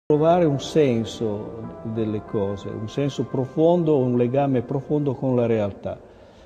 trovare un senso delle cose, un senso profondo, un legame profondo con la realtà.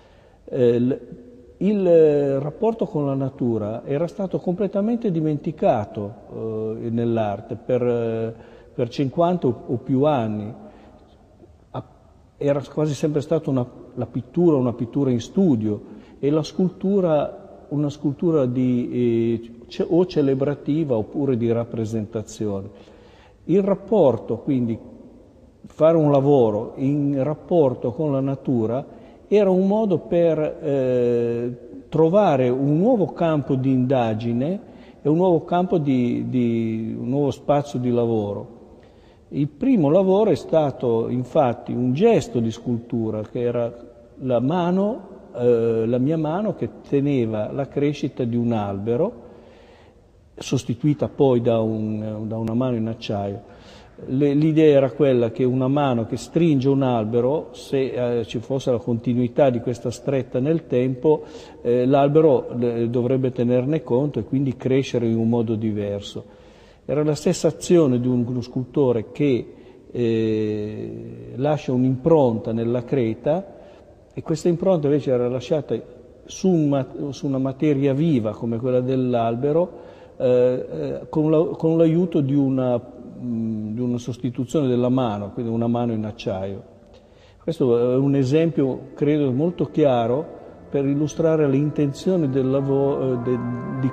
Il rapporto con la natura era stato completamente dimenticato nell'arte per 50 o più anni. Era quasi sempre stata una pittura in studio, e la scultura una scultura o celebrativa oppure di rappresentazione. Il rapporto, quindi fare un lavoro in rapporto con la natura, era un modo per trovare un nuovo campo di indagine e un nuovo campo un nuovo spazio di lavoro. Il primo lavoro è stato infatti un gesto di scultura, che era la mia mano che teneva la crescita di un albero, sostituita poi da una mano in acciaio. L'idea era quella che una mano che stringe un albero, se ci fosse la continuità di questa stretta nel tempo, l'albero dovrebbe tenerne conto e quindi crescere in un modo diverso. Era la stessa azione di uno scultore che lascia un'impronta nella creta, e questa impronta invece era lasciata su una materia viva come quella dell'albero, con l'aiuto di una sostituzione della mano, quindi una mano in acciaio. Questo è un esempio, credo, molto chiaro per illustrare l'intenzione del lavoro di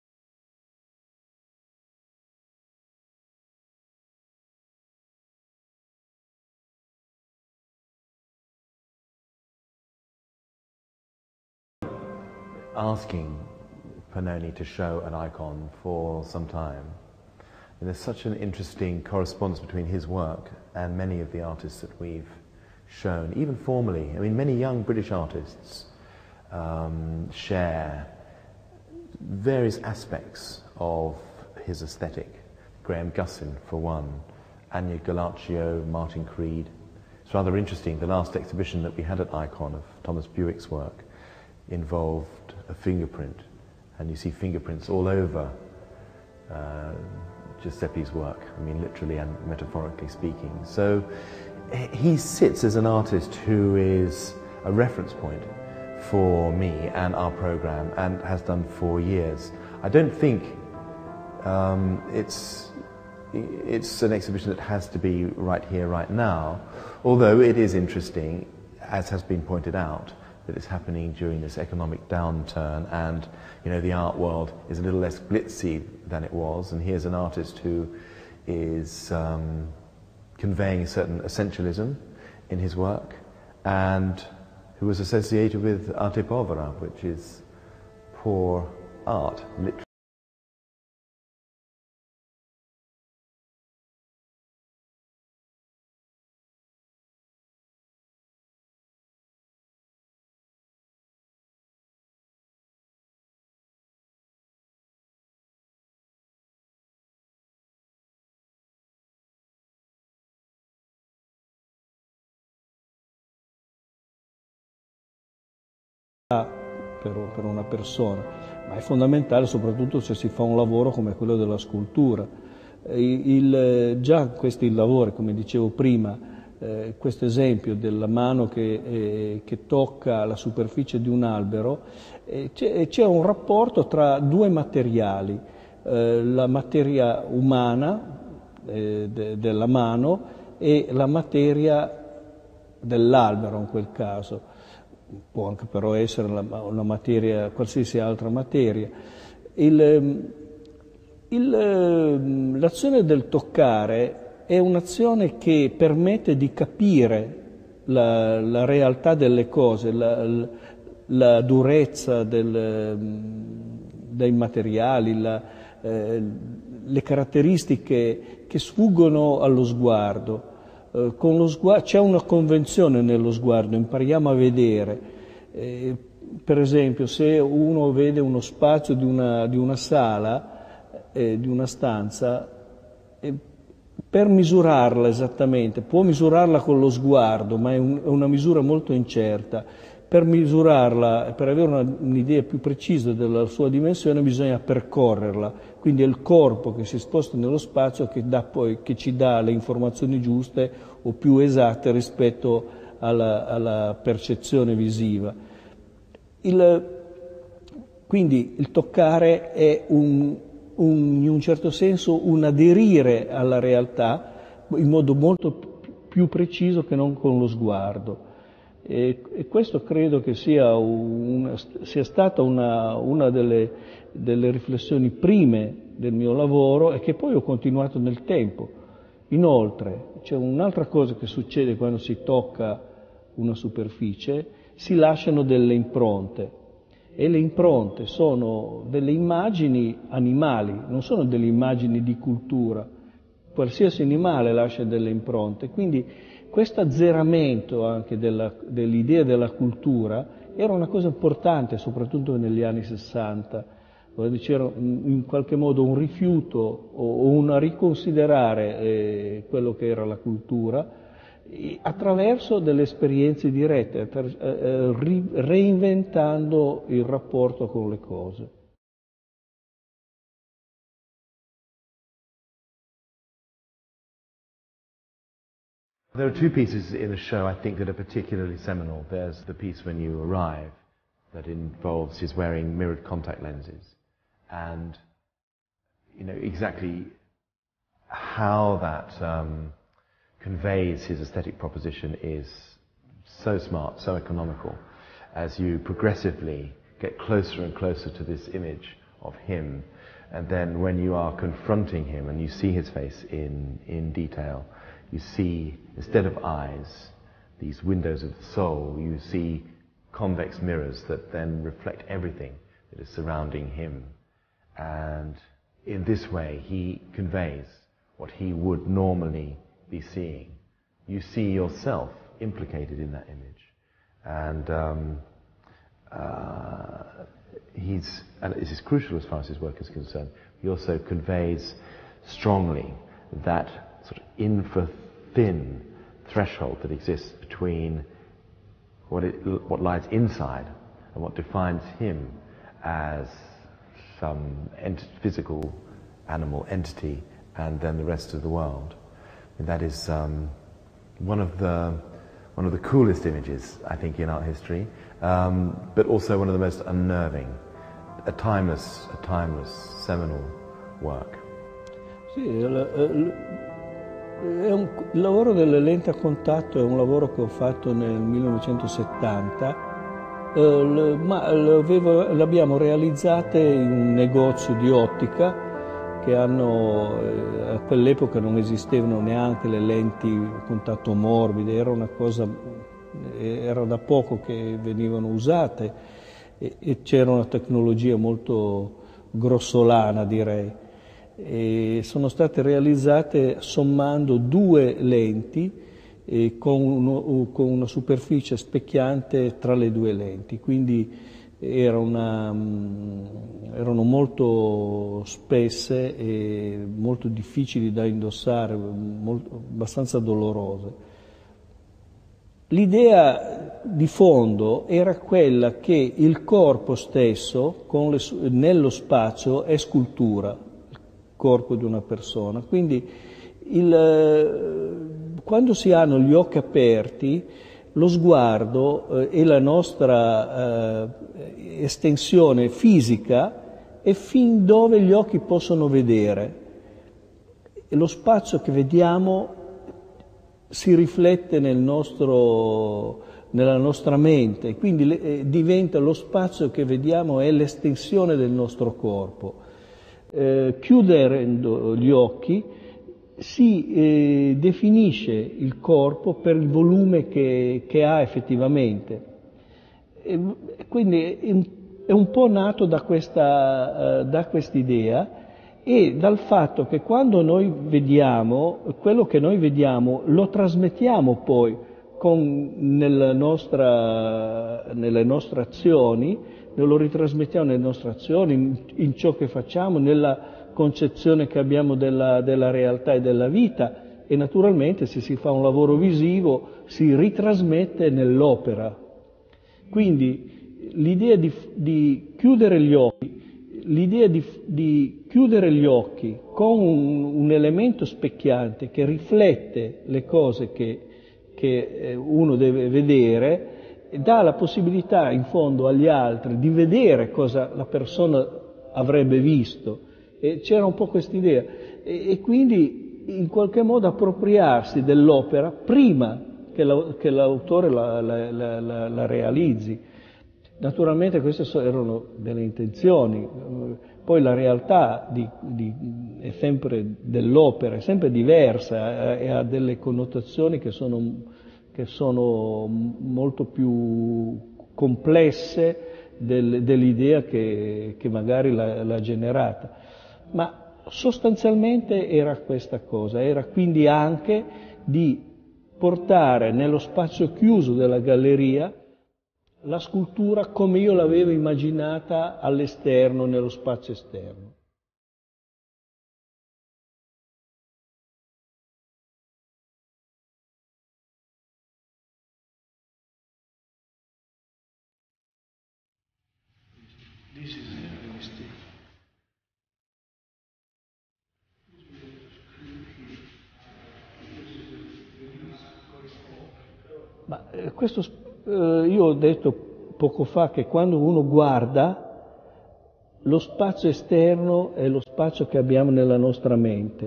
asking Pannoni to show an icon for some time. And there's such an interesting correspondence between his work and many of the artists that we've shown, even formally. I mean, many young British artists share various aspects of his aesthetic. Graham Gussin, for one, Anya Galaccio, Martin Creed. It's rather interesting, the last exhibition that we had at Icon of Thomas Bewick's work involved a fingerprint, and you see fingerprints all over Giuseppe's work, I mean literally and metaphorically speaking. So he sits as an artist who is a reference point for me and our program, and has done for years. I don't think it's an exhibition that has to be right here, right now, although it is interesting, as has been pointed out, that it's happening during this economic downturn, and you know, the art world is a little less glitzy than it was, and here's an artist who is conveying a certain essentialism in his work, and who was associated with arte povera, which is poor art, literally. Per una persona, ma è fondamentale soprattutto se si fa un lavoro come quello della scultura. Già questi lavori, come dicevo prima, questo esempio della mano che tocca la superficie di un albero, c'è un rapporto tra due materiali, la materia umana della mano e la materia dell'albero in quel caso. Può anche però essere una materia, qualsiasi altra materia. L'azione del toccare è un'azione che permette di capire la realtà delle cose, la durezza dei materiali, le caratteristiche che sfuggono allo sguardo. C'è una convenzione nello sguardo, impariamo a vedere. Per esempio, se uno vede uno spazio di una sala, di una stanza, per misurarla esattamente, può misurarla con lo sguardo, ma è una misura molto incerta. Per misurarla, per avere un'idea più precisa della sua dimensione, bisogna percorrerla. Quindi è il corpo che si sposta nello spazio che ci dà le informazioni giuste o più esatte rispetto alla percezione visiva. Quindi il toccare è in un certo senso un aderire alla realtà in modo molto più preciso che non con lo sguardo. E questo credo che sia stata una delle riflessioni prime del mio lavoro e che poi ho continuato nel tempo. Inoltre, c'è un'altra cosa che succede quando si tocca una superficie: si lasciano delle impronte. E le impronte sono delle immagini animali, non sono delle immagini di cultura. Qualsiasi animale lascia delle impronte, quindi questo azzeramento anche dell'idea della cultura era una cosa importante, soprattutto negli anni 60, dove c'era in qualche modo un rifiuto o un riconsiderare quello che era la cultura, attraverso delle esperienze dirette, reinventando il rapporto con le cose. There are two pieces in the show I think that are particularly seminal. There's the piece when you arrive that involves his wearing mirrored contact lenses, and exactly how that conveys his aesthetic proposition is so smart, so economical, as you progressively get closer and closer to this image of him, and then when you are confronting him and you see his face in detail, you see, instead of eyes, these windows of the soul, you see convex mirrors that then reflect everything that is surrounding him. And in this way, he conveys what he would normally be seeing. You see yourself implicated in that image. And this is crucial as far as his work is concerned. He also conveys strongly that sort of infra-thin threshold that exists between what lies inside and what defines him as some physical animal entity and then the rest of the world. And that is one of the coolest images, I think, in art history, but also one of the most unnerving, a timeless seminal work. Sì, il lavoro delle lenti a contatto è un lavoro che ho fatto nel 1970, ma l'abbiamo realizzate in un negozio di ottica che a quell'epoca non esistevano neanche le lenti a contatto morbide, era da poco che venivano usate e c'era una tecnologia molto grossolana, direi. E sono state realizzate sommando due lenti con una superficie specchiante tra le due lenti, quindi erano molto spesse e molto difficili da indossare, abbastanza dolorose. L'idea di fondo era quella che il corpo stesso nello spazio è scultura, corpo di una persona, quindi quando si hanno gli occhi aperti lo sguardo e la nostra estensione fisica è fin dove gli occhi possono vedere e lo spazio che vediamo si riflette nella nostra mente, quindi diventa lo spazio che vediamo è l'estensione del nostro corpo. Chiudendo gli occhi si definisce il corpo per il volume che ha effettivamente. Quindi è un po' nato da quest'idea e dal fatto che quando noi vediamo, quello che noi vediamo lo trasmettiamo poi nelle nostre azioni, lo ritrasmettiamo nelle nostre azioni, in ciò che facciamo, nella concezione che abbiamo della realtà e della vita e naturalmente se si fa un lavoro visivo si ritrasmette nell'opera. Quindi l'idea di chiudere gli occhi, di chiudere gli occhi con un elemento specchiante che riflette le cose che uno deve vedere, dà la possibilità in fondo agli altri di vedere cosa la persona avrebbe visto. E c'era un po' quest'idea. E quindi in qualche modo appropriarsi dell'opera prima che l'autore la realizzi. Naturalmente queste erano delle intenzioni, poi la realtà è sempre dell'opera, è sempre diversa e ha delle connotazioni che sono molto più complesse dell'idea che magari l'ha generata. Ma sostanzialmente era questa cosa, era quindi anche di portare nello spazio chiuso della galleria la scultura come io l'avevo immaginata all'esterno, nello spazio esterno. Ma io ho detto poco fa che quando uno guarda, lo spazio esterno è lo spazio che abbiamo nella nostra mente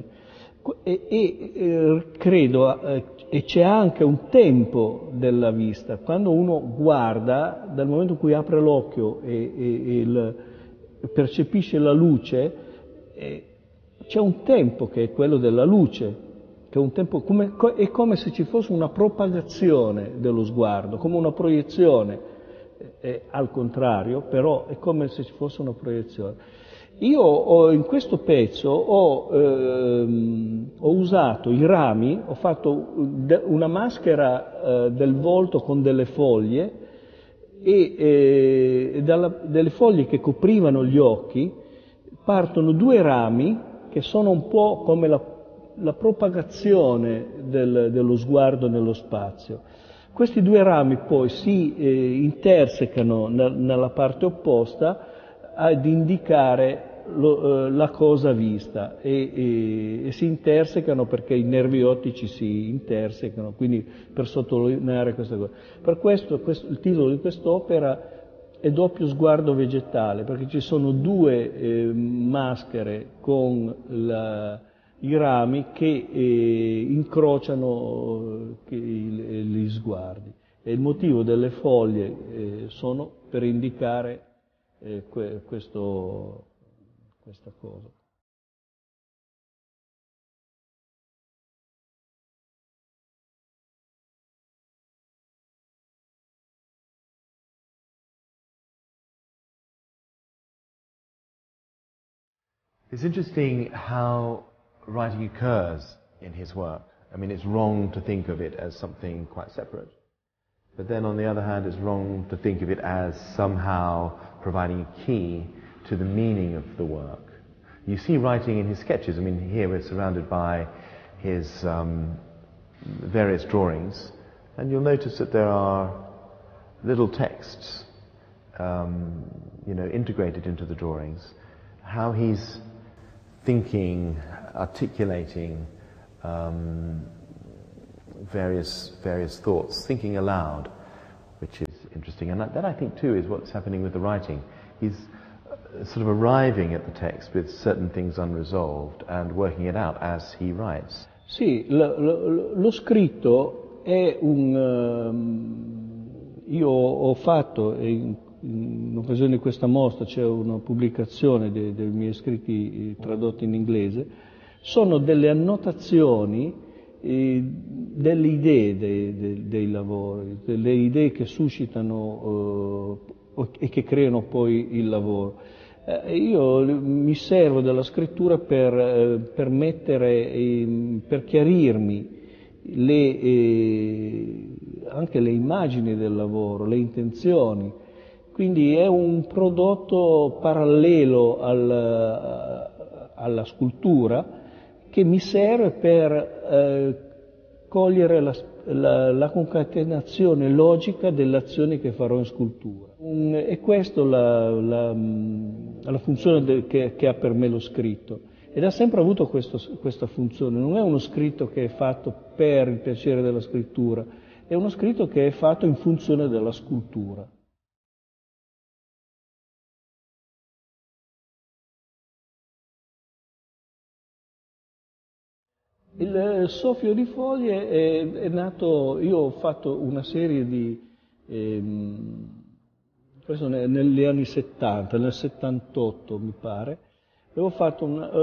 credo, e c'è anche un tempo della vista. Quando uno guarda, dal momento in cui apre l'occhio e percepisce la luce, c'è un tempo che è quello della luce. Che è un tempo è come se ci fosse una propagazione dello sguardo, come una proiezione, al contrario, però è come se ci fosse una proiezione. Io in questo pezzo ho usato i rami, ho fatto una maschera del volto con delle foglie e delle foglie che coprivano gli occhi partono due rami che sono un po' come la propagazione dello sguardo nello spazio. Questi due rami poi si intersecano nella parte opposta ad indicare la cosa vista e si intersecano perché i nervi ottici si intersecano, quindi per sottolineare questa cosa. Per questo il titolo di quest'opera è Doppio sguardo vegetale, perché ci sono due maschere con i rami che incrociano gli sguardi. E il motivo delle foglie sono per indicare questa cosa. It's interesting how writing occurs in his work. I mean, it's wrong to think of it as something quite separate. But then on the other hand, it's wrong to think of it as somehow providing a key to the meaning of the work. You see writing in his sketches. I mean, here we're surrounded by his various drawings, and you'll notice that there are little texts, integrated into the drawings. How he's thinking, articulating various thoughts, thinking aloud, which is interesting. And that I think too is what's happening with the writing. He's sort of arriving at the text with certain things unresolved and working it out as he writes. Sì, lo scritto è io ho fatto, in occasione di questa mostra c'è una pubblicazione dei miei scritti tradotti in inglese, sono delle annotazioni delle idee dei lavori, delle idee che suscitano e che creano poi il lavoro. Io mi servo della scrittura per mettere, per chiarirmi anche le immagini del lavoro, le intenzioni. Quindi è un prodotto parallelo alla scultura che mi serve per cogliere la concatenazione logica delle azioni che farò in scultura. E questa la funzione che ha per me lo scritto. Ed ha sempre avuto questa funzione. Non è uno scritto che è fatto per il piacere della scrittura, è uno scritto che è fatto in funzione della scultura. Il soffio di foglie è nato, io ho fatto una serie di, questo negli anni 70, nel 78 mi pare, avevo fatto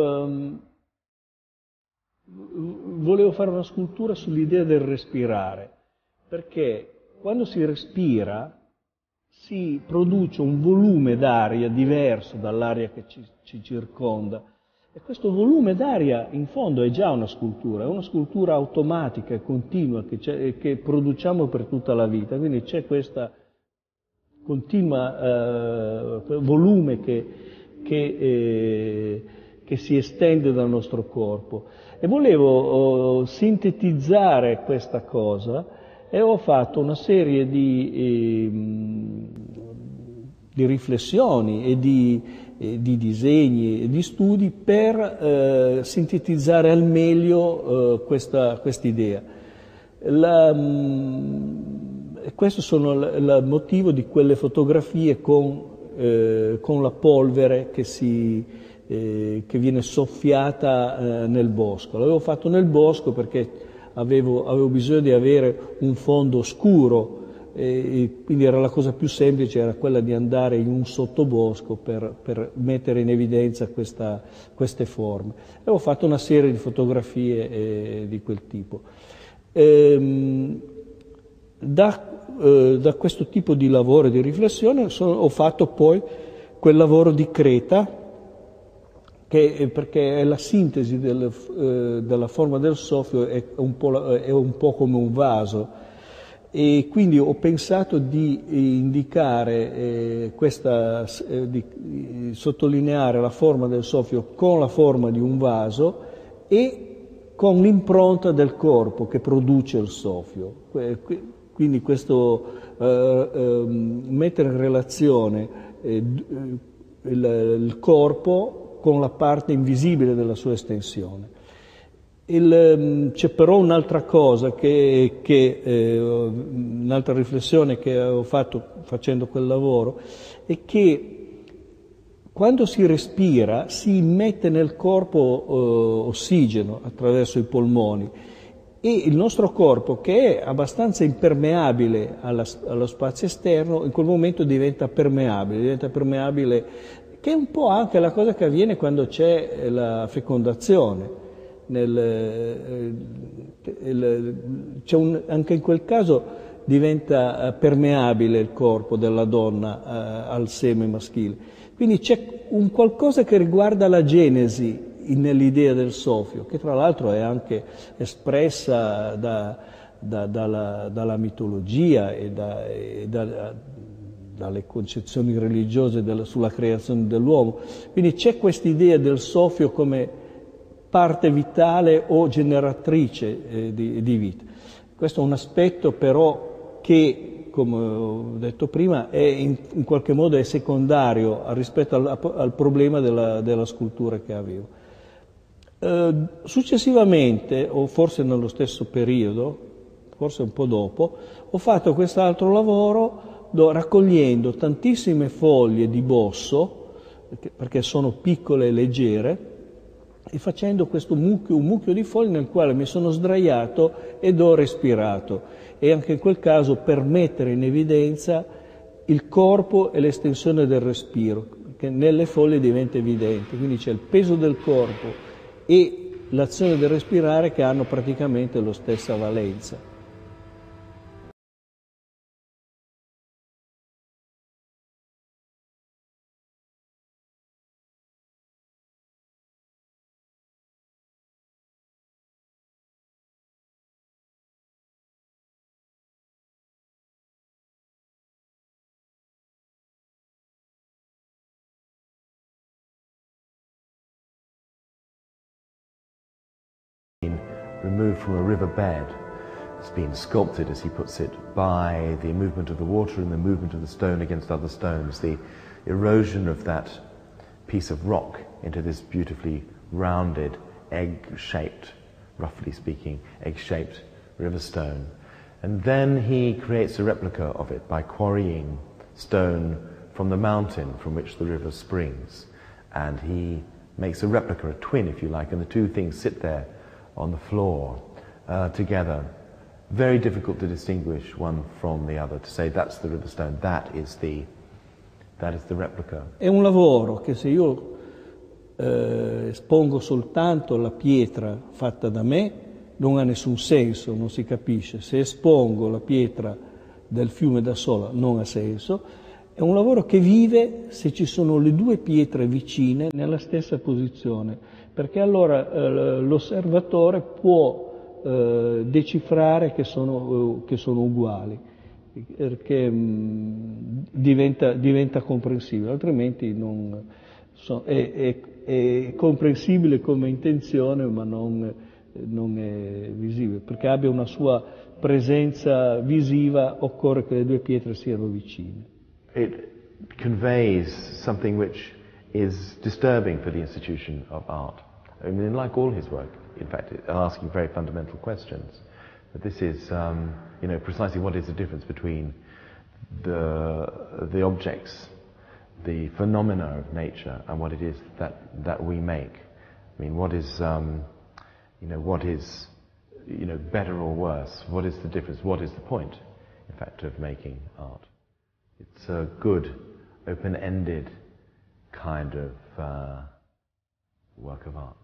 volevo fare una scultura sull'idea del respirare, perché quando si respira si produce un volume d'aria diverso dall'aria che ci circonda. E questo volume d'aria in fondo è già è una scultura automatica e continua che produciamo per tutta la vita, quindi c'è questo continua volume che si estende dal nostro corpo. E volevo sintetizzare questa cosa e ho fatto una serie di riflessioni e di disegni e di studi per sintetizzare al meglio questa idea. Questo sono il motivo di quelle fotografie con la polvere che viene soffiata nel bosco. L'avevo fatto nel bosco perché avevo bisogno di avere un fondo scuro, e quindi era la cosa più semplice, era quella di andare in un sottobosco per mettere in evidenza queste forme. E ho fatto una serie di fotografie di quel tipo. Da questo tipo di lavoro e di riflessione ho fatto poi quel lavoro di Creta, perché è la sintesi della forma del soffio, è un po' come un vaso, e quindi ho pensato di indicare di sottolineare la forma del soffio con la forma di un vaso e con l'impronta del corpo che produce il soffio. Quindi questo mettere in relazione il corpo con la parte invisibile della sua estensione. C'è però un'altra cosa, un'altra riflessione che ho fatto facendo quel lavoro, è che quando si respira si immette nel corpo ossigeno attraverso i polmoni, e il nostro corpo, che è abbastanza impermeabile allo spazio esterno, in quel momento diventa permeabile, che è un po' anche la cosa che avviene quando c'è la fecondazione. Anche in quel caso diventa permeabile il corpo della donna al seme maschile. Quindi c'è un qualcosa che riguarda la genesi nell'idea del soffio, che tra l'altro è anche espressa dalla mitologia e dalle concezioni religiose sulla creazione dell'uomo. Quindi c'è questa idea del soffio come parte vitale o generatrice di vita. Questo è un aspetto però che, come ho detto prima, in qualche modo è secondario rispetto al problema della scultura che avevo. Successivamente, o forse nello stesso periodo, forse un po' dopo, ho fatto quest'altro lavoro raccogliendo tantissime foglie di bosso, perché sono piccole e leggere, e facendo un mucchio di foglie nel quale mi sono sdraiato ed ho respirato, e anche in quel caso per mettere in evidenza il corpo e l'estensione del respiro, che nelle foglie diventa evidente. Quindi c'è il peso del corpo e l'azione del respirare che hanno praticamente la stessa valenza. Removed from a river bed, It's been sculpted, as he puts it, by the movement of the water and the movement of the stone against other stones, the erosion of that piece of rock into this beautifully rounded, egg-shaped, roughly speaking, egg-shaped river stone. And then he creates a replica of it by quarrying stone from the mountain from which the river springs. And he makes a replica, a twin if you like, and the two things sit there on the floor together. Very difficult to distinguish one from the other, to say that's the river stone, that is the replica. È un lavoro che se io espongo soltanto la pietra fatta da me non ha nessun senso, non si capisce. Se espongo la pietra del fiume da sola non ha senso. È un lavoro che vive se ci sono le due pietre vicine nella stessa posizione, perché allora l'osservatore può decifrare che sono uguali, perché diventa comprensibile, altrimenti è comprensibile come intenzione ma non è visibile. Perché abbia una sua presenza visiva occorre che le due pietre siano vicine. It conveys something which is disturbing for the institution of art. I mean, like all his work, in fact, asking very fundamental questions. But this is, precisely what is the difference between the objects, the phenomena of nature, and what it is that we make. I mean, what is better or worse? What is the difference? What is the point, in fact, of making art? It's a good, open-ended kind of work of art.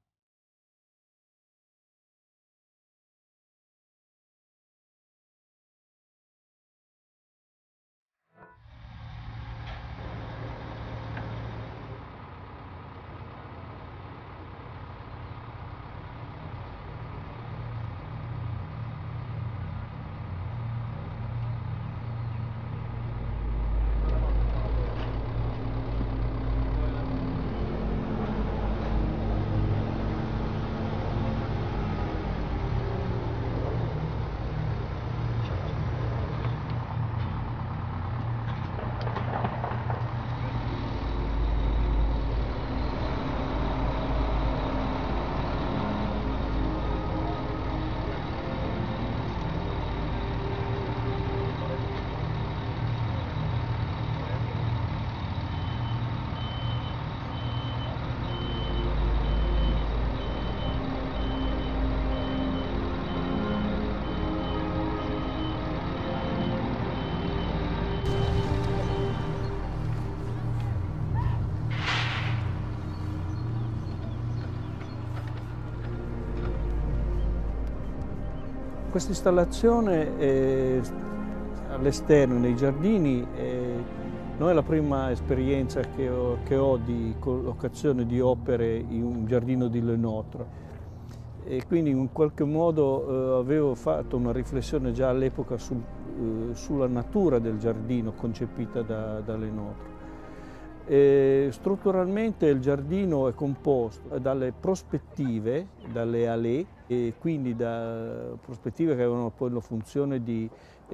Questa installazione all'esterno, nei giardini, non è la prima esperienza che ho di collocazione di opere in un giardino di Le Nôtre, e quindi in qualche modo avevo fatto una riflessione già all'epoca sulla natura del giardino concepita da Le Nôtre. Strutturalmente il giardino è composto dalle prospettive, dalle allées, e quindi da prospettive che avevano poi la funzione di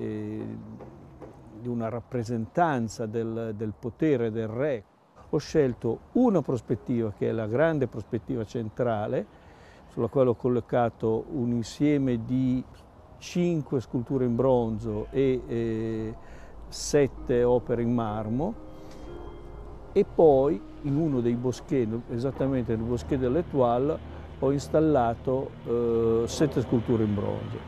una rappresentanza del potere del re. Ho scelto una prospettiva che è la grande prospettiva centrale, sulla quale ho collocato un insieme di 5 sculture in bronzo e 7 opere in marmo. E poi in uno dei bosquets, esattamente nel bosquet dell'Étoile, ho installato 7 sculture in bronzo.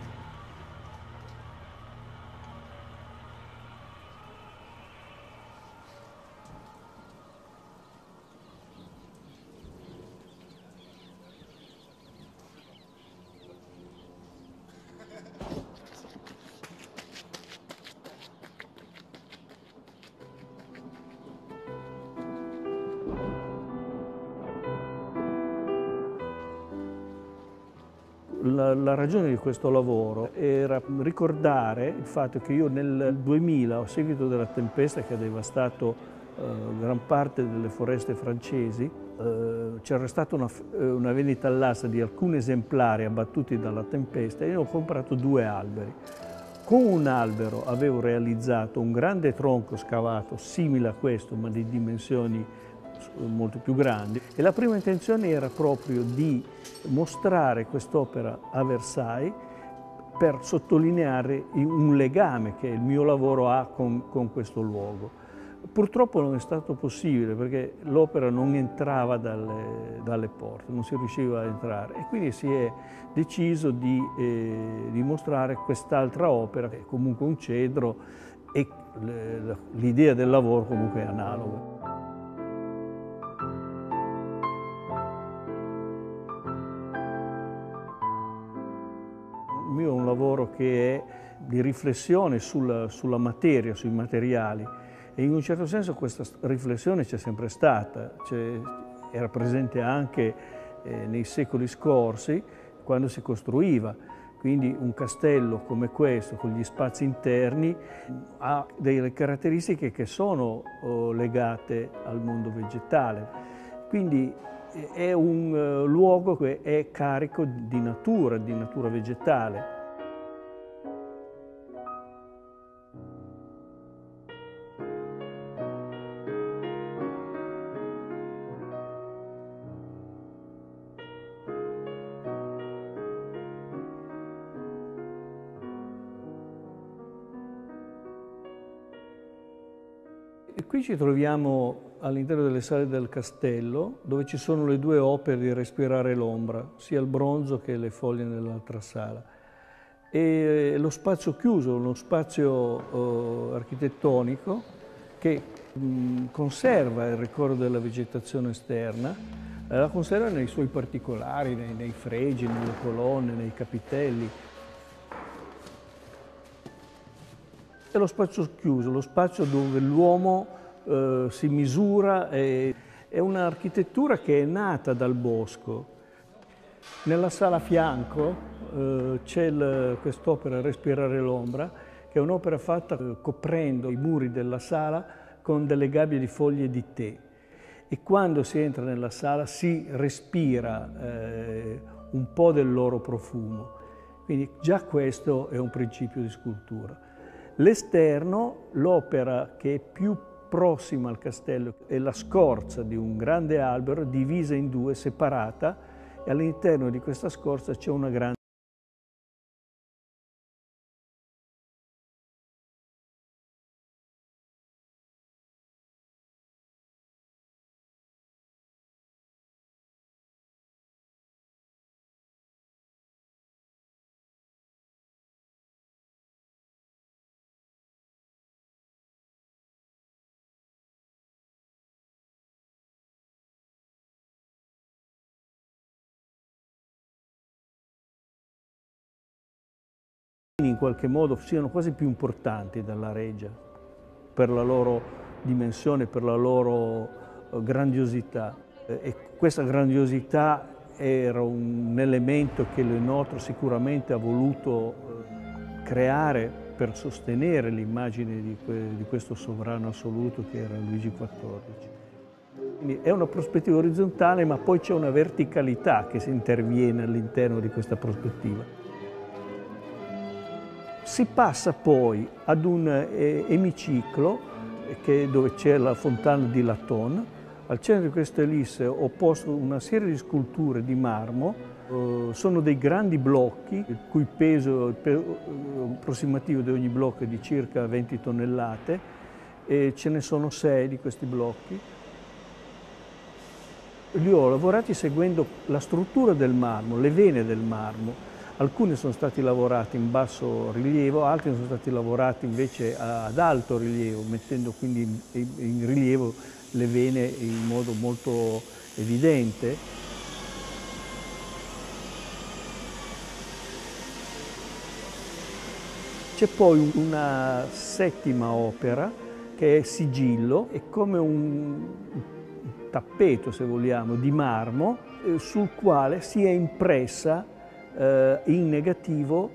La ragione di questo lavoro era ricordare il fatto che io nel 2000, a seguito della tempesta che ha devastato gran parte delle foreste francesi, c'era stata una vendita all'asta di alcuni esemplari abbattuti dalla tempesta e io ho comprato 2 alberi. Con un albero avevo realizzato un grande tronco scavato simile a questo, ma di dimensioni molto più grandi, e la prima intenzione era proprio di mostrare quest'opera a Versailles per sottolineare un legame che il mio lavoro ha con questo luogo. Purtroppo non è stato possibile perché l'opera non entrava dalle porte, non si riusciva a entrare, e quindi si è deciso di mostrare quest'altra opera, che è comunque un cedro, e l'idea del lavoro comunque è analoga. Il mio è un lavoro che è di riflessione sulla materia, sui materiali, e in un certo senso questa riflessione c'è sempre stata, era presente anche nei secoli scorsi quando si costruiva. Quindi un castello come questo, con gli spazi interni, ha delle caratteristiche che sono legate al mondo vegetale. Quindi è un luogo che è carico di natura vegetale. E qui ci troviamo all'interno delle sale del castello, dove ci sono le 2 opere di Respirare l'ombra, sia il bronzo che le foglie nell'altra sala. E lo spazio chiuso, uno spazio architettonico che conserva il ricordo della vegetazione esterna, la conserva nei suoi particolari, nei fregi, nelle colonne, nei capitelli. È lo spazio chiuso, lo spazio dove l'uomo si misura, è un'architettura che è nata dal bosco. Nella sala a fianco c'è quest'opera Respirare l'ombra, che è un'opera fatta coprendo i muri della sala con delle gabbie di foglie di tè. E quando si entra nella sala si respira un po' del loro profumo. Quindi già questo è un principio di scultura. L'esterno, l'opera che è più prossima al castello, è la scorza di un grande albero divisa in 2, separata, e all'interno di questa scorza c'è una grande in qualche modo siano quasi più importanti della Regia per la loro dimensione, per la loro grandiosità. E questa grandiosità era un elemento che Lenotre sicuramente ha voluto creare per sostenere l'immagine di questo sovrano assoluto che era Luigi XIV. Quindi è una prospettiva orizzontale, ma poi c'è una verticalità che si interviene all'interno di questa prospettiva. Si passa poi ad un emiciclo dove c'è la fontana di Laton. Al centro di questa ellisse ho posto una serie di sculture di marmo. Sono dei grandi blocchi, il cui peso approssimativo di ogni blocco è di circa 20 tonnellate, e ce ne sono 6 di questi blocchi. Li ho lavorati seguendo la struttura del marmo, le vene del marmo. Alcuni sono stati lavorati in basso rilievo, altri sono stati lavorati invece ad alto rilievo, mettendo quindi in rilievo le vene in modo molto evidente. C'è poi una 7ª opera che è Sigillo, è come un tappeto, se vogliamo, di marmo sul quale si è impressa in negativo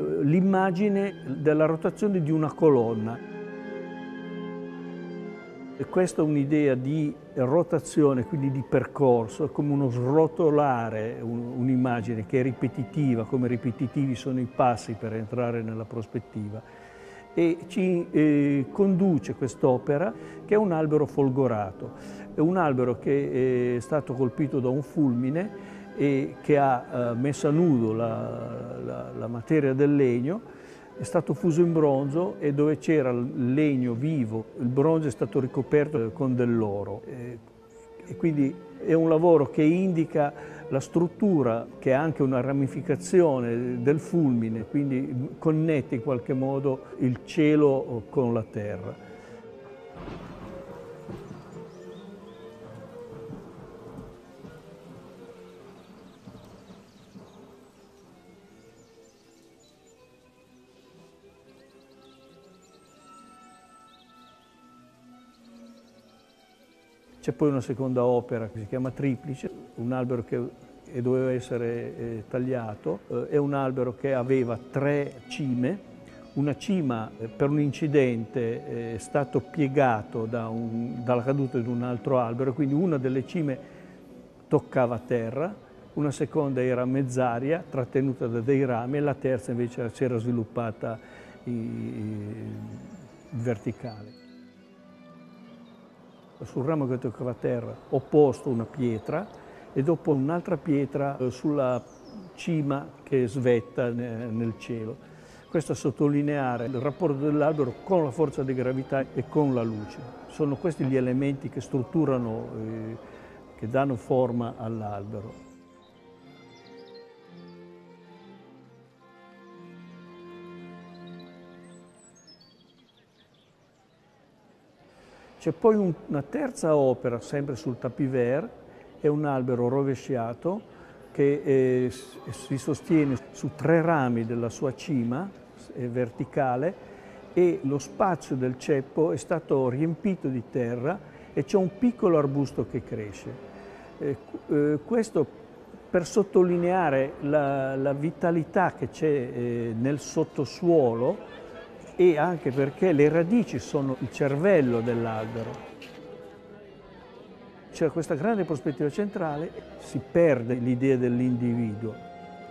l'immagine della rotazione di una colonna. E questa è un'idea di rotazione, quindi di percorso, è come uno srotolare un'immagine che è ripetitiva, come ripetitivi sono i passi per entrare nella prospettiva. E ci conduce quest'opera, che è un albero folgorato. È un albero che è stato colpito da un fulmine e che ha messo a nudo la materia del legno. È stato fuso in bronzo e dove c'era il legno vivo, il bronzo è stato ricoperto con dell'oro. E quindi è un lavoro che indica la struttura, che ha anche una ramificazione del fulmine, quindi connette in qualche modo il cielo con la terra. C'è poi una seconda opera che si chiama Triplice, un albero che doveva essere tagliato. È un albero che aveva 3 cime. Una cima per un incidente è stato piegato dalla caduta di un altro albero, quindi una delle cime toccava terra, una seconda era a mezz'aria, trattenuta da dei rami, e la terza invece si era sviluppata in verticale. Sul ramo che toccava terra ho posto una pietra e dopo un'altra pietra sulla cima che svetta nel cielo. Questo a sottolineare il rapporto dell'albero con la forza di gravità e con la luce. Sono questi gli elementi che strutturano, che danno forma all'albero. C'è poi una terza opera, sempre sul tapis vert, è un albero rovesciato che si sostiene su 3 rami della sua cima, è verticale, e lo spazio del ceppo è stato riempito di terra e c'è un piccolo arbusto che cresce. Questo per sottolineare la vitalità che c'è nel sottosuolo, e anche perché le radici sono il cervello dell'albero. C'è questa grande prospettiva centrale, si perde l'idea dell'individuo.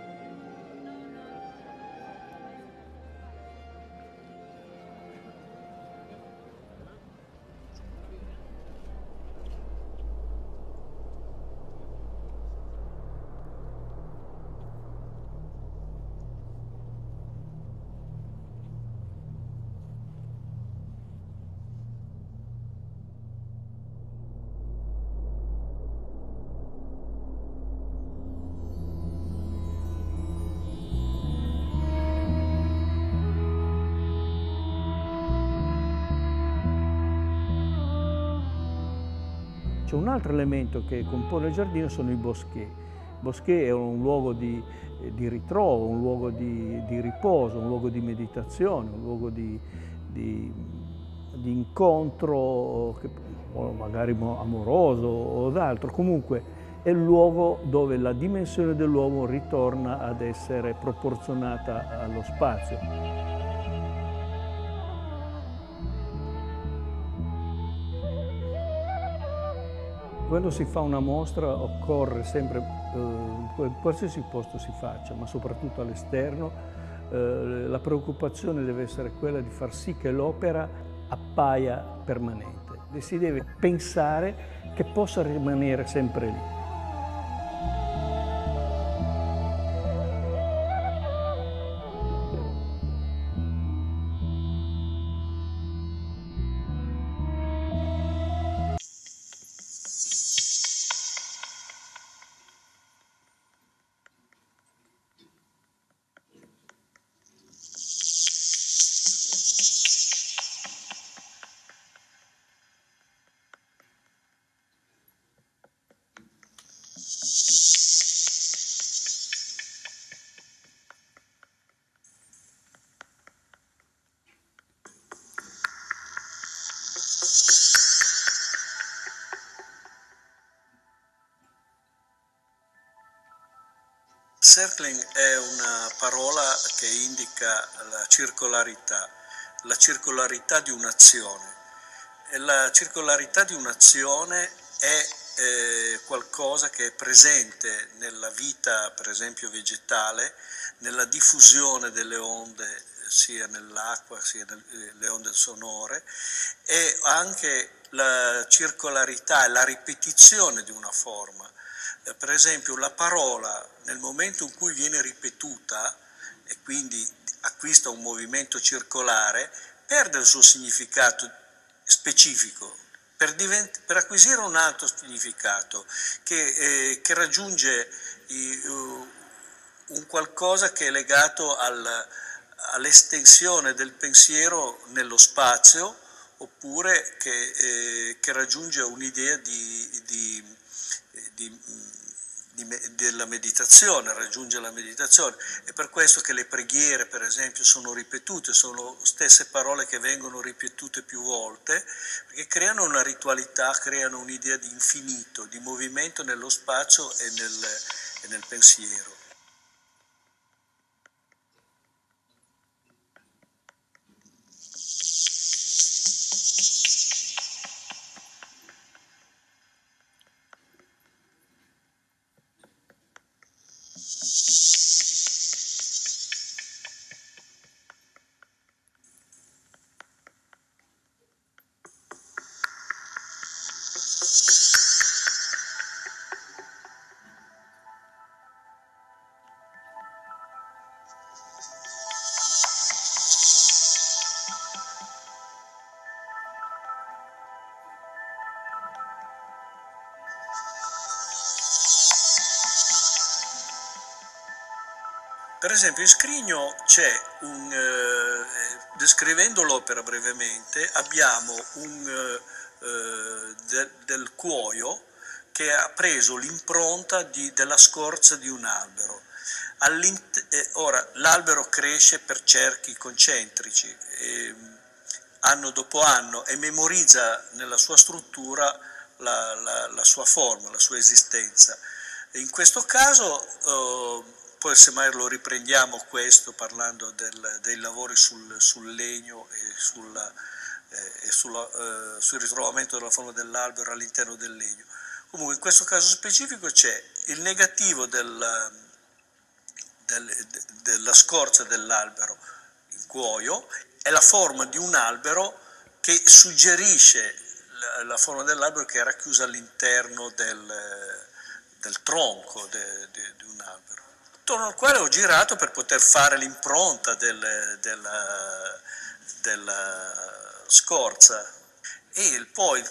C'è un altro elemento che compone il giardino, sono i bosquet. Il bosquet è un luogo di ritrovo, un luogo di riposo, un luogo di meditazione, un luogo di incontro, magari amoroso o d'altro. Comunque è il luogo dove la dimensione dell'uomo ritorna ad essere proporzionata allo spazio. Quando si fa una mostra occorre sempre, in qualsiasi posto si faccia, ma soprattutto all'esterno, la preoccupazione deve essere quella di far sì che l'opera appaia permanente. E si deve pensare che possa rimanere sempre lì. Circling è una parola che indica la circolarità di un'azione. la circolarità di un'azione è qualcosa che è presente nella vita, per esempio vegetale, nella diffusione delle onde sia nell'acqua sia nelle onde sonore, e anche la circolarità e la ripetizione di una forma. Per esempio la parola nel momento in cui viene ripetuta e quindi acquista un movimento circolare, perde il suo significato specifico per acquisire un altro significato che raggiunge un qualcosa che è legato all'estensione del pensiero nello spazio, oppure che raggiunge un'idea della meditazione, raggiunge la meditazione. È per questo che le preghiere, per esempio, sono ripetute, sono stesse parole che vengono ripetute più volte, perché creano una ritualità, creano un'idea di infinito, di movimento nello spazio e nel pensiero. Per esempio in Scrigno c'è descrivendo l'opera brevemente, abbiamo del cuoio che ha preso l'impronta della scorza di un albero. Ora l'albero cresce per cerchi concentrici, anno dopo anno, e memorizza nella sua struttura la sua forma, la sua esistenza. In questo caso poi semmai lo riprendiamo questo parlando dei lavori sul legno e sul ritrovamento della forma dell'albero all'interno del legno. Comunque in questo caso specifico c'è il negativo della scorza dell'albero in cuoio, è la forma di un albero che suggerisce la forma dell'albero che è racchiusa all'interno del tronco di un albero, attorno al quale ho girato per poter fare l'impronta della scorza. E poi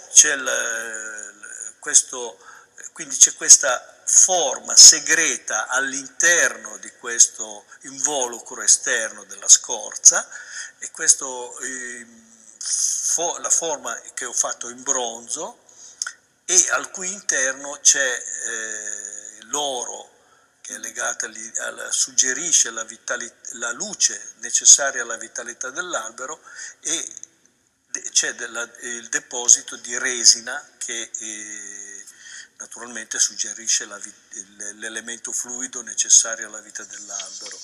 quindi c'è questa forma segreta all'interno di questo involucro esterno della scorza, e questo la forma che ho fatto in bronzo, e al cui interno c'è l'oro che è legata suggerisce la luce necessaria alla vitalità dell'albero, e c'è il deposito di resina che naturalmente suggerisce l'elemento fluido necessario alla vita dell'albero.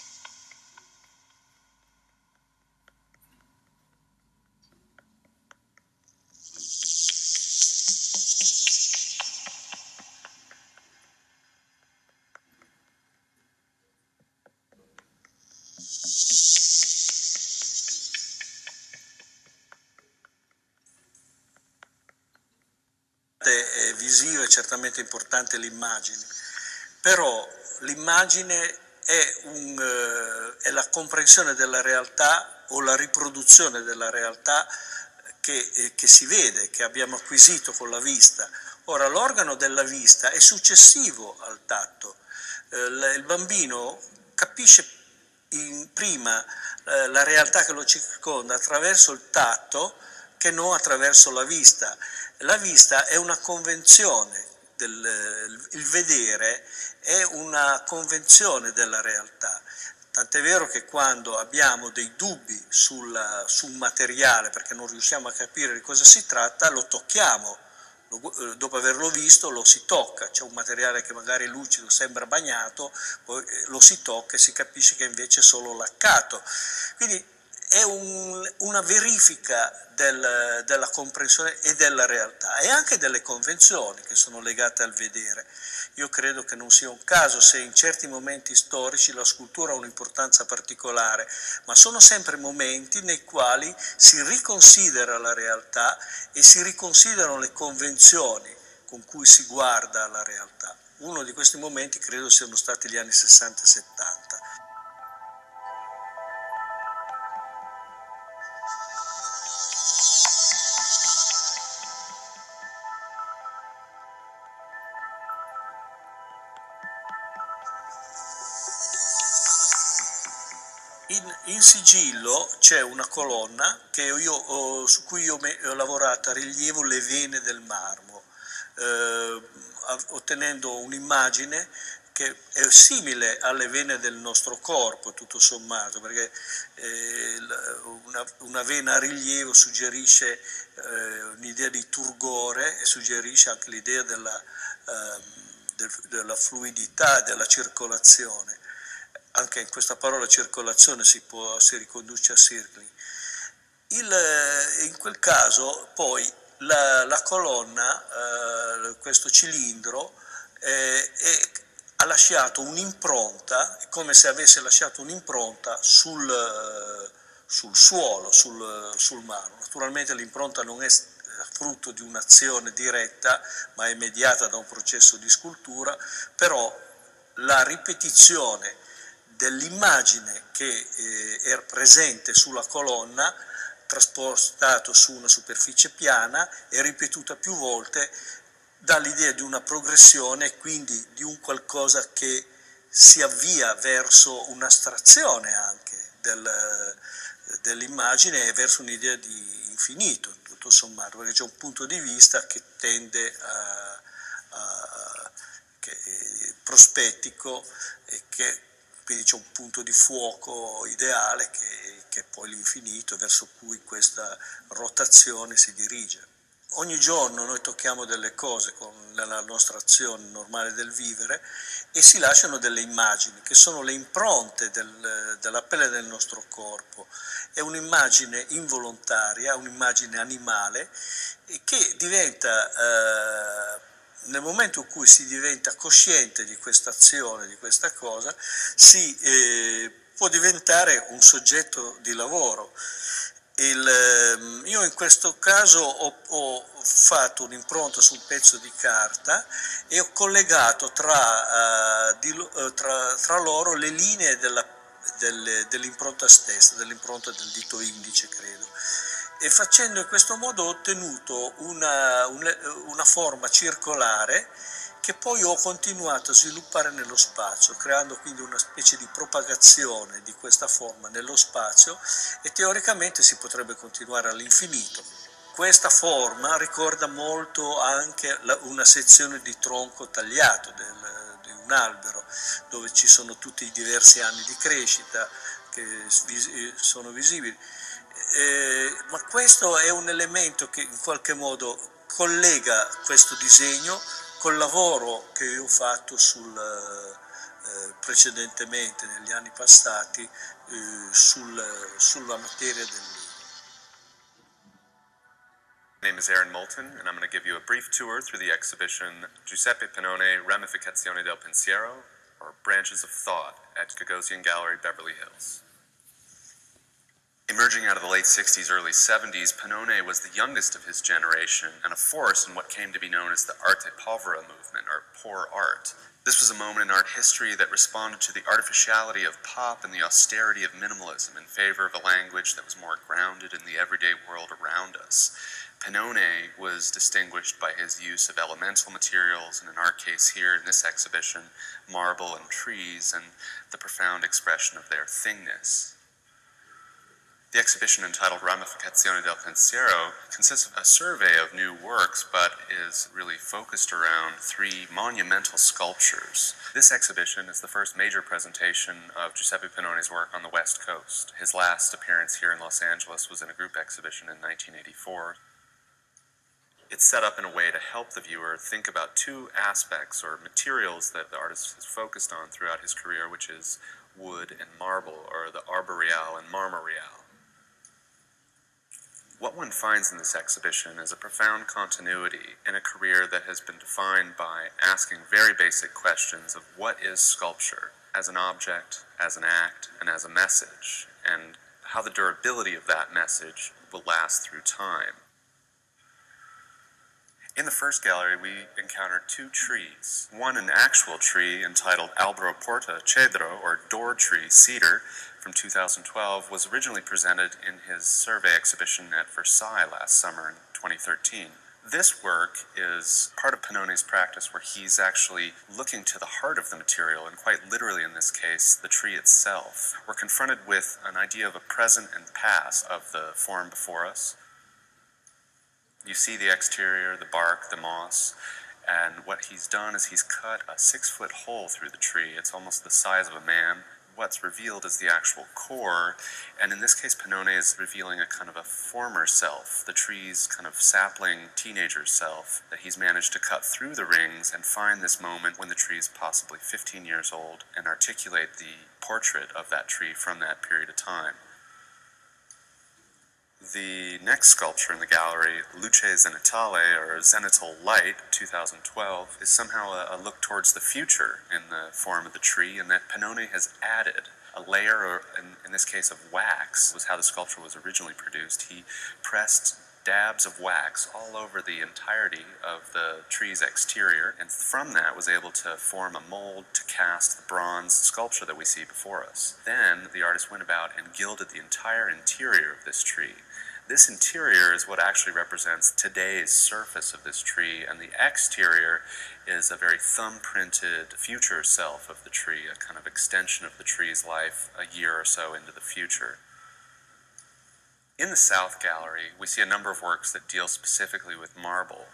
Visiva è certamente importante l'immagine, però l'immagine è la comprensione della realtà o la riproduzione della realtà che si vede, che abbiamo acquisito con la vista. Ora, l'organo della vista è successivo al tatto. Il bambino capisce prima la realtà che lo circonda attraverso il tatto che non attraverso la vista. La vista è una convenzione, il vedere è una convenzione della realtà, tant'è vero che quando abbiamo dei dubbi su un materiale perché non riusciamo a capire di cosa si tratta, lo tocchiamo, dopo averlo visto lo si tocca, c'è un materiale che magari è lucido, sembra bagnato, poi lo si tocca e si capisce che invece è solo laccato. Quindi è una verifica della comprensione e della realtà e anche delle convenzioni che sono legate al vedere. Io credo che non sia un caso se in certi momenti storici la scultura ha un'importanza particolare, ma sono sempre momenti nei quali si riconsidera la realtà e si riconsiderano le convenzioni con cui si guarda la realtà. Uno di questi momenti credo siano stati gli anni 60 e 70. In sigillo c'è una colonna su cui io ho lavorato a rilievo le vene del marmo, ottenendo un'immagine che è simile alle vene del nostro corpo, tutto sommato, perché una vena a rilievo suggerisce un'idea di turgore e suggerisce anche l'idea della fluidità e della circolazione. Anche in questa parola circolazione si riconduce a Circling. In quel caso poi la colonna, questo cilindro, ha lasciato un'impronta, come se avesse lasciato un'impronta sul suolo, sul marmo. Naturalmente l'impronta non è frutto di un'azione diretta, ma è mediata da un processo di scultura, però la ripetizione dell'immagine che è presente sulla colonna, trasportato su una superficie piana e ripetuta più volte, dà l'idea di una progressione e quindi di un qualcosa che si avvia verso un'astrazione anche dell'immagine e verso un'idea di infinito, tutto sommato, perché c'è un punto di vista che tende che è prospettico e che quindi c'è un punto di fuoco ideale che è poi l'infinito verso cui questa rotazione si dirige. Ogni giorno noi tocchiamo delle cose con la nostra azione normale del vivere e si lasciano delle immagini che sono le impronte della pelle del nostro corpo. È un'immagine involontaria, un'immagine animale che diventa nel momento in cui si diventa cosciente di questa azione, di questa cosa, può diventare un soggetto di lavoro. Io in questo caso ho fatto un'impronta su un pezzo di carta e ho collegato tra loro le linee dell'impronta stessa, dell'impronta del dito indice, credo. E facendo in questo modo ho ottenuto una forma circolare che poi ho continuato a sviluppare nello spazio, creando quindi una specie di propagazione di questa forma nello spazio e teoricamente si potrebbe continuare all'infinito. Questa forma ricorda molto anche una sezione di tronco tagliato di un albero, dove ci sono tutti i diversi anni di crescita che sono visibili. Ma questo è un elemento che in qualche modo collega questo disegno col lavoro che io ho fatto precedentemente, negli anni passati, sulla materia del libro. My name is Aaron Moulton, and I'm going to give you a brief tour through the exhibition Giuseppe Pannone, Ramificazioni del Pensiero, or Branches of Thought, at Gagosian Gallery, Beverly Hills. Emerging out of the late 60s, early 70s, Pannone was the youngest of his generation and a force in what came to be known as the arte povera movement, or poor art. This was a moment in art history that responded to the artificiality of pop and the austerity of minimalism in favor of a language that was more grounded in the everyday world around us. Pannone was distinguished by his use of elemental materials, and in our case here in this exhibition, marble and trees, and the profound expression of their thingness. The exhibition, entitled Ramificazioni del Pensiero, consists of a survey of new works, but is really focused around 3 monumental sculptures. This exhibition is the first major presentation of Giuseppe Pannone's work on the West Coast. His last appearance here in Los Angeles was in a group exhibition in 1984. It's set up in a way to help the viewer think about 2 aspects or materials that the artist has focused on throughout his career, which is wood and marble, or the arboreal and marmoreal. What one finds in this exhibition is a profound continuity in a career that has been defined by asking very basic questions of what is sculpture as an object, as an act, and as a message, and how the durability of that message will last through time. In the first gallery, we encountered two trees. One, an actual tree entitled Albero Porta Cedro, or Door Tree Cedar, from 2012, was originally presented in his survey exhibition at Versailles last summer in 2013. This work is part of Pannone's practice where he's actually looking to the heart of the material, and quite literally in this case, the tree itself. We're confronted with an idea of a present and past of the form before us. You see the exterior, the bark, the moss, and what he's done is he's cut a 6-foot hole through the tree. It's almost the size of a man. What's revealed is the actual core, and in this case Pannone is revealing a kind of a former self, the tree's kind of sapling teenager self, that he's managed to cut through the rings and find this moment when the tree is possibly 15 years old and articulate the portrait of that tree from that period of time. The next sculpture in the gallery, Luce Zenitale, or Zenital Light, 2012, is somehow a look towards the future in the form of the tree, and that Pannone has added a layer, or in this case of wax, was how the sculpture was originally produced. He pressed dabs of wax all over the entirety of the tree's exterior, and from that was able to form a mold to cast the bronze sculpture that we see before us. Then the artist went about and gilded the entire interior of this tree. This interior is what actually represents today's surface of this tree, and the exterior is a very thumb-printed future self of the tree, a kind of extension of the tree's life a year or so into the future. In the South Gallery, we see a number of works that deal specifically with marble.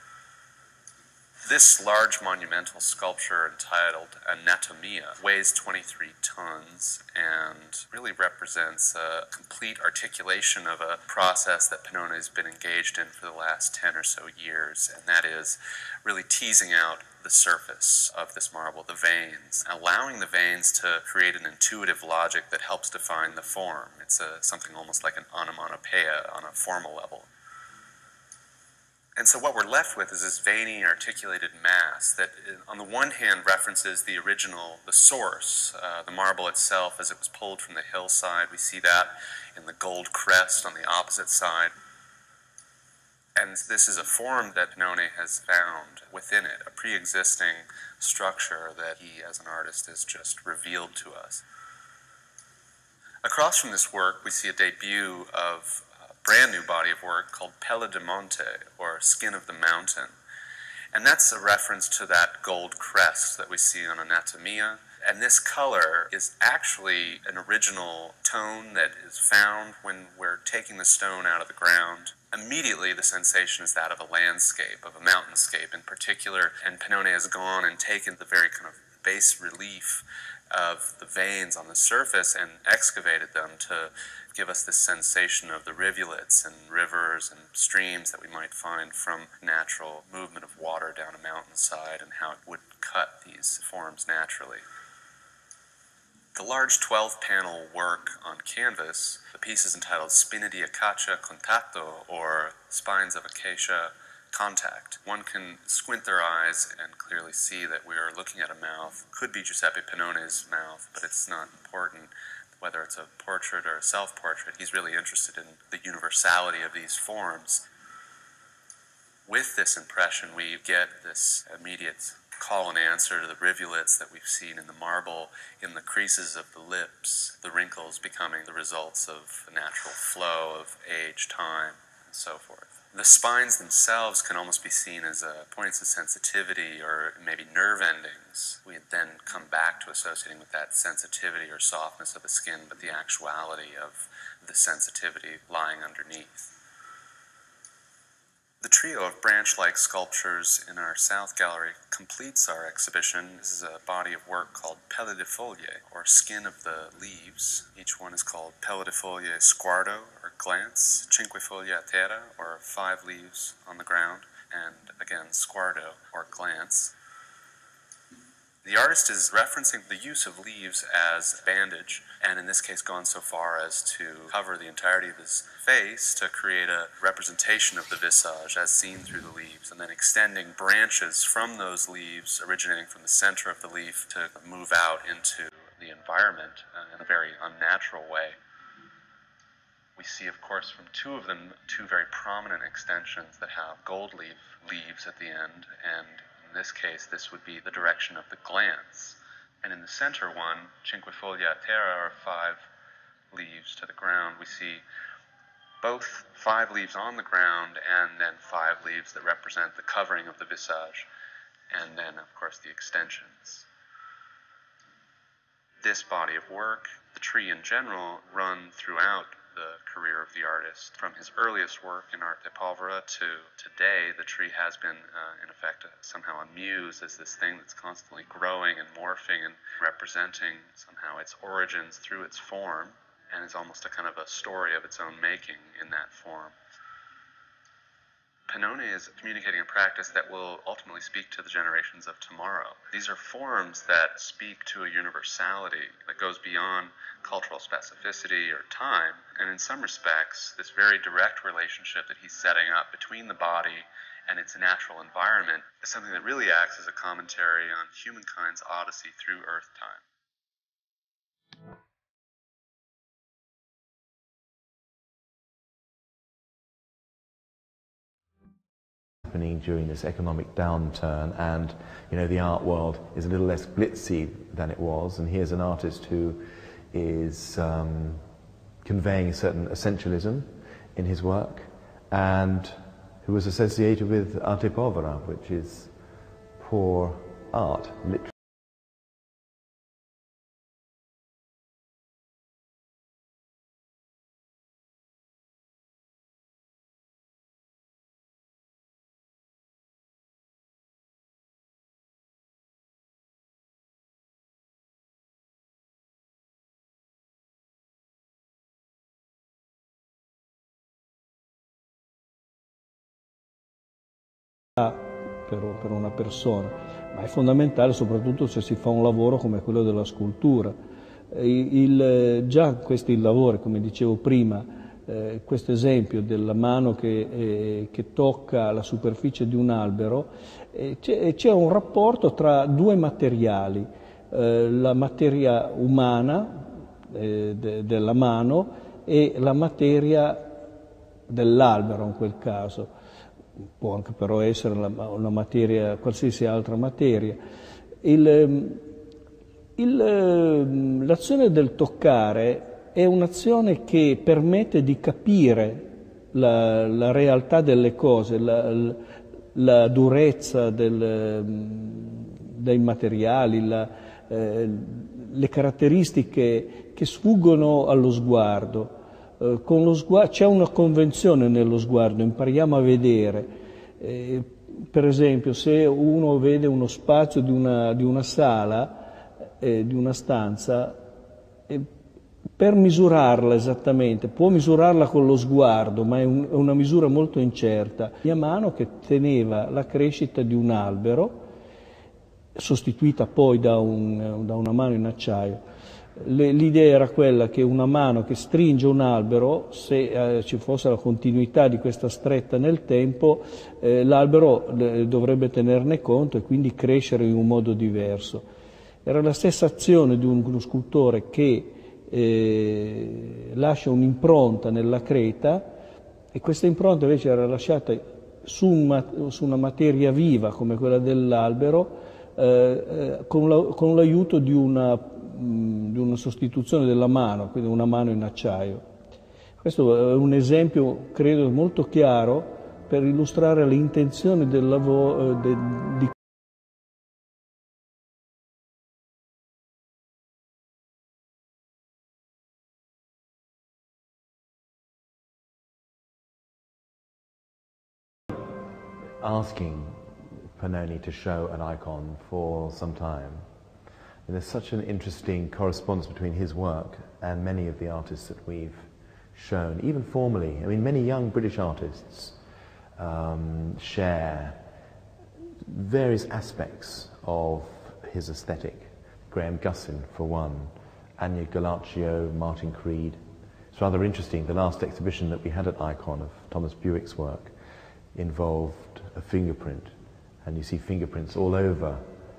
This large monumental sculpture entitled Anatomia weighs 23 tons and really represents a complete articulation of a process that Pannone has been engaged in for the last 10 or so years, and that is really teasing out the surface of this marble, the veins, allowing the veins to create an intuitive logic that helps define the form. It's something almost like an onomatopoeia on a formal level. And so what we're left with is this veiny, articulated mass that, on the one hand, references the original, the source, the marble itself as it was pulled from the hillside. We see that in the gold crest on the opposite side. And this is a form that Pannone has found within it, a pre-existing structure that he, as an artist, has just revealed to us. Across from this work, we see a debut of brand new body of work called Pelle di Monte, or Skin of the Mountain. And that's a reference to that gold crest that we see on Anatomia. And this color is actually an original tone that is found when we're taking the stone out of the ground. Immediately the sensation is that of a landscape, of a mountainscape in particular, and Pannone has gone and taken the very kind of bas relief of the veins on the surface and excavated them to give us this sensation of the rivulets and rivers and streams that we might find from natural movement of water down a mountainside, and how it would cut these forms naturally. The large 12-panel work on canvas, the piece is entitled Spine di Acacia Contatto, or Spines of Acacia Contact. One can squint their eyes and clearly see that we are looking at a mouth. Could be Giuseppe Pannone's mouth, but it's not important whether it's a portrait or a self-portrait. He's really interested in the universality of these forms. With this impression, we get this immediate call and answer to the rivulets that we've seen in the marble, in the creases of the lips, the wrinkles becoming the results of the natural flow of age, time, and so forth. The spines themselves can almost be seen as points of sensitivity or maybe nerve endings. We then come back to associating with that sensitivity or softness of the skin, but the actuality of the sensitivity lying underneath. The trio of branch-like sculptures in our South Gallery completes our exhibition. This is a body of work called Pelle di Foglie, or Skin of the Leaves. Each one is called Pelle di Foglie Sguardo, or Glance, Cinque Foglie a Terra, or 5 leaves on the ground, and again, Sguardo, or Glance. The artist is referencing the use of leaves as bandage, and in this case gone so far as to cover the entirety of his face to create a representation of the visage as seen through the leaves, and then extending branches from those leaves originating from the center of the leaf to move out into the environment in a very unnatural way. We see, of course, from two of them, two very prominent extensions that have gold leaves at the end, and in this case, this would be the direction of the glance. And in the center one, cinque foglie a terra, or 5 leaves to the ground, we see both 5 leaves on the ground and then 5 leaves that represent the covering of the visage, and then, of course, the extensions. This body of work, the tree in general, run throughout the career of the artist. From his earliest work in Arte Povera to today, the tree has been, in effect, somehow a muse as this thing that's constantly growing and morphing and representing somehow its origins through its form, and is almost a kind of a story of its own making in that form. Pannone is communicating a practice that will ultimately speak to the generations of tomorrow. These are forms that speak to a universality that goes beyond cultural specificity or time, and in some respects, this very direct relationship that he's setting up between the body and its natural environment is something that really acts as a commentary on humankind's odyssey through Earth time. Happening during this economic downturn, and the art world is a little less glitzy than it was, and here's an artist who is conveying a certain essentialism in his work, and who was associated with Arte Povera, which is poor art, literally. Per una persona, ma è fondamentale soprattutto se si fa un lavoro come quello della scultura. Già questi lavori, come dicevo prima, questo esempio della mano che tocca la superficie di un albero, c'è un rapporto tra due materiali, la materia umana della mano e la materia dell'albero in quel caso. Può anche però essere una materia, qualsiasi altra materia. L'azione del toccare è un'azione che permette di capire la realtà delle cose, la durezza dei materiali, le caratteristiche che sfuggono allo sguardo. Con lo sguardo c'è una convenzione nello sguardo, impariamo a vedere. Per esempio, se uno vede uno spazio di una sala, di una stanza, per misurarla esattamente, può misurarla con lo sguardo, ma è una misura molto incerta. Mia mano che teneva la crescita di un albero, sostituita poi da una mano in acciaio. L'idea era quella che una mano che stringe un albero, se ci fosse la continuità di questa stretta nel tempo, l'albero dovrebbe tenerne conto e quindi crescere in un modo diverso. Era la stessa azione di uno scultore che lascia un'impronta nella creta, e questa impronta invece era lasciata su una materia viva come quella dell'albero, con l'aiuto di una sostituzione della mano, quindi una mano in acciaio. Questo è un esempio, credo, molto chiaro per illustrare le intenzioni del lavoro di asking Pannone to show an icon for some time. And there's such an interesting correspondence between his work and many of the artists that we've shown, even formally. I mean, many young British artists share various aspects of his aesthetic. Graham Gussin, for one, Anya Galaccio, Martin Creed. It's rather interesting, the last exhibition that we had at ICON of Thomas Bewick's work involved a fingerprint, and you see fingerprints all over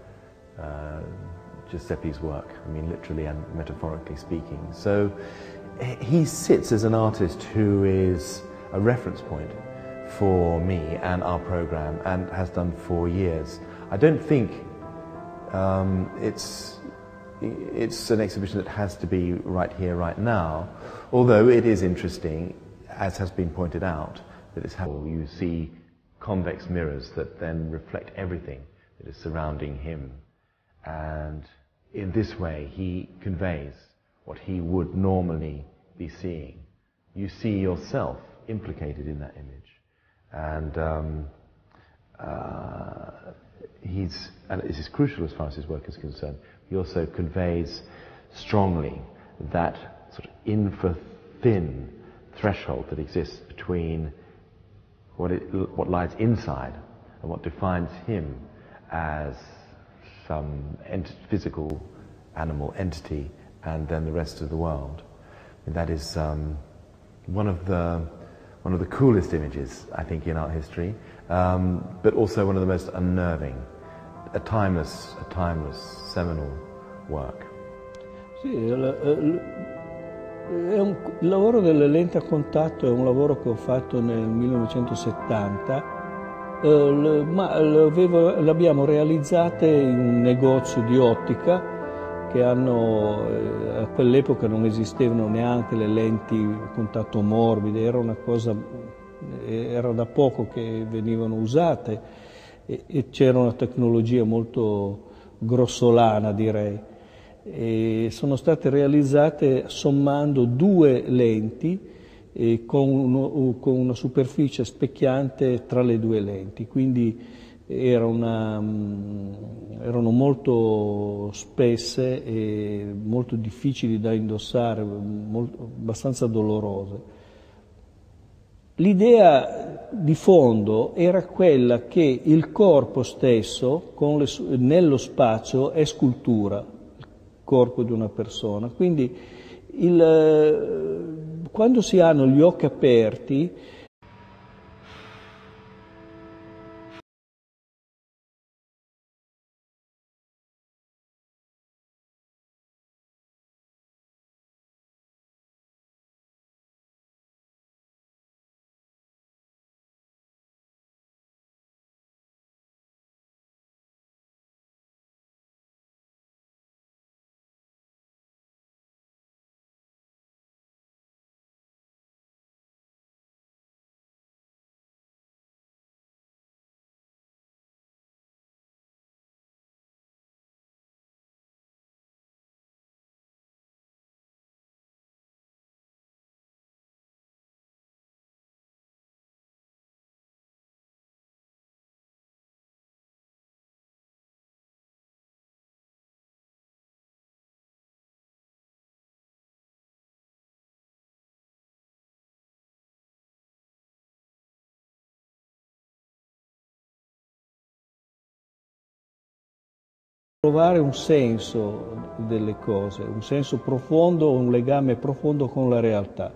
Giuseppe's work, I mean literally and metaphorically speaking. So he sits as an artist who is a reference point for me and our program, and has done for years. I don't think it's an exhibition that has to be right here, right now, although it is interesting, as has been pointed out, that it's how you see convex mirrors that then reflect everything that is surrounding him. And in this way, he conveys what he would normally be seeing. You see yourself implicated in that image. And this is crucial as far as his work is concerned. He also conveys strongly that sort of infra-thin threshold that exists between what lies inside and what defines him as some physical animal entity, and then the rest of the world. And that is one of the coolest images, I think, in art history, but also one of the most unnerving, a timeless seminal work. Sì, il lavoro delle lenti a contatto è un lavoro che ho fatto nel 1970, ma l'abbiamo realizzate in un negozio di ottica che a quell'epoca non esistevano neanche le lenti a contatto morbide, era da poco che venivano usate e c'era una tecnologia molto grossolana, direi. E sono state realizzate sommando due lenti con una superficie specchiante tra le due lenti, quindi erano molto spesse e molto difficili da indossare, abbastanza dolorose. L'idea di fondo era quella che il corpo stesso nello spazio è scultura, il corpo di una persona, quindi quando si hanno gli occhi aperti trovare un senso delle cose, un senso profondo, un legame profondo con la realtà.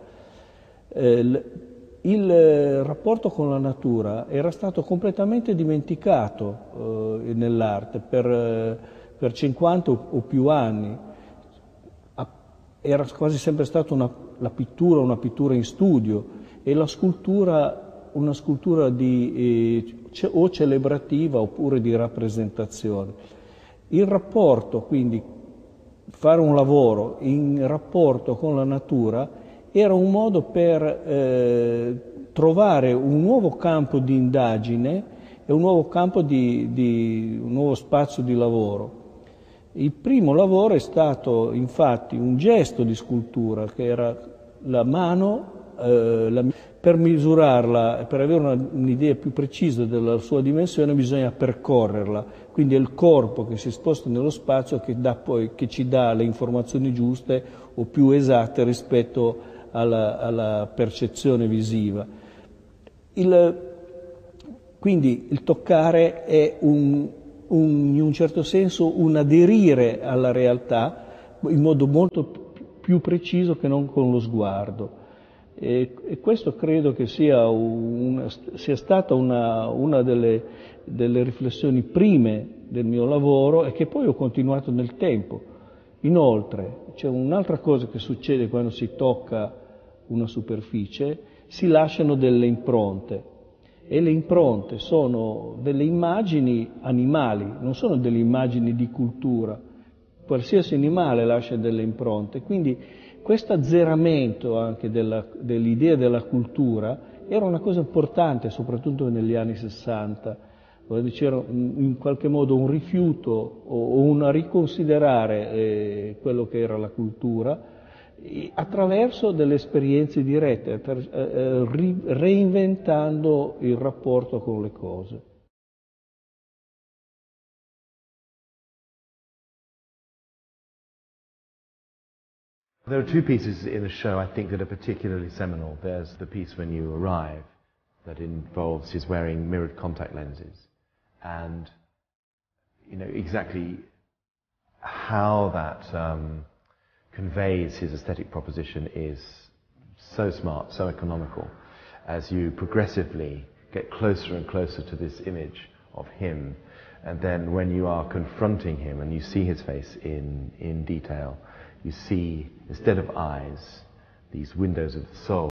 Il rapporto con la natura era stato completamente dimenticato nell'arte per 50 o più anni. Era quasi sempre stata una pittura in studio, e la scultura una scultura o celebrativa oppure di rappresentazione. Il rapporto, quindi fare un lavoro in rapporto con la natura, era un modo per trovare un nuovo campo di indagine e un nuovo campo un nuovo spazio di lavoro. Il primo lavoro è stato infatti un gesto di scultura, che era la mano, per misurarla, per avere un'idea più precisa della sua dimensione bisogna percorrerla, quindi è il corpo che si sposta nello spazio che ci dà le informazioni giuste o più esatte rispetto alla percezione visiva. Quindi il toccare è un in un certo senso un aderire alla realtà in modo molto più preciso che non con lo sguardo. E questo credo che sia stata una delle riflessioni prime del mio lavoro e che poi ho continuato nel tempo. Inoltre, c'è un'altra cosa che succede quando si tocca una superficie, si lasciano delle impronte. E le impronte sono delle immagini animali, non sono delle immagini di cultura. Qualsiasi animale lascia delle impronte, quindi questo azzeramento anche dell'idea della cultura era una cosa importante, soprattutto negli anni 60, dove c'era in qualche modo un rifiuto o un riconsiderare quello che era la cultura, attraverso delle esperienze dirette, reinventando il rapporto con le cose. There are two pieces in the show I think that are particularly seminal. There's the piece when you arrive that involves his wearing mirrored contact lenses, and exactly how that conveys his aesthetic proposition is so smart, so economical, as you progressively get closer and closer to this image of him, and then when you are confronting him and you see his face in detail, you see, instead of eyes, these windows of the soul.